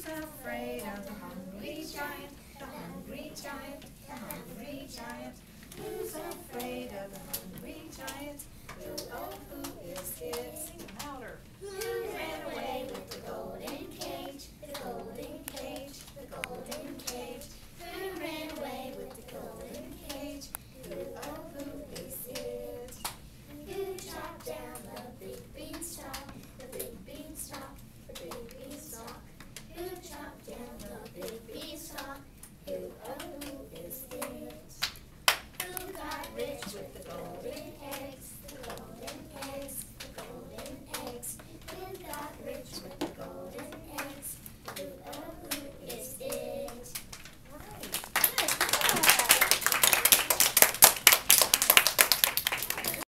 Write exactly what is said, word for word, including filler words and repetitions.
Who's afraid of the hungry giant? The hungry giant, the hungry giant. Who's afraid of the hungry giant? We'll know who is it. Sing louder.